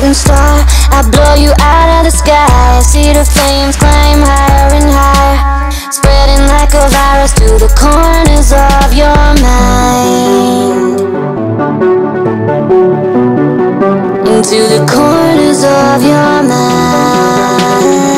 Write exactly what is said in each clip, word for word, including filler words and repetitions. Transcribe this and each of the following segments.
shooting star, I blow you out of the sky. See the flames climb higher and higher, spreading like a virus to the corners of your mind, into the corners of your mind.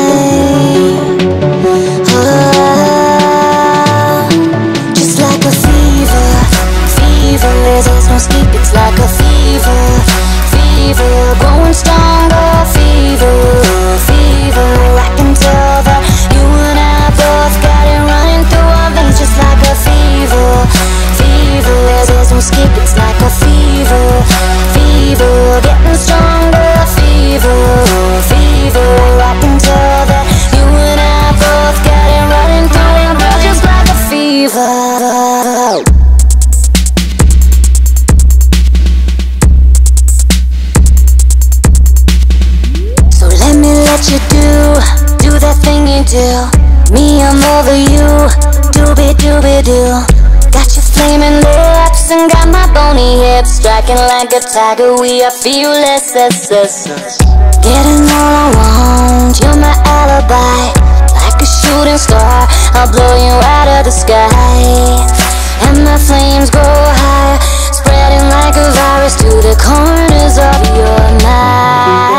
Oh, just like a fever, fever, there's no sleep, it's like a fever, fever, growing stronger, fever, fever. I can tell that you and I both got it running through our veins, just like a fever, fever, there's no sleep, it's like a fever, fever, getting stronger, fever, fever. I can tell that you and I both got it running through our blood, just like a fever. So let me let you do, do that thing you do. Me, I'm over you, doobie doobie doo. Got your flaming lips and got my bony hips, striking like a tiger, we are fearless. Getting all I want, you're my alibi. Like a shooting star, I'll blow you out of the sky. And my flames grow higher, spreading like a virus to the corners of your mind.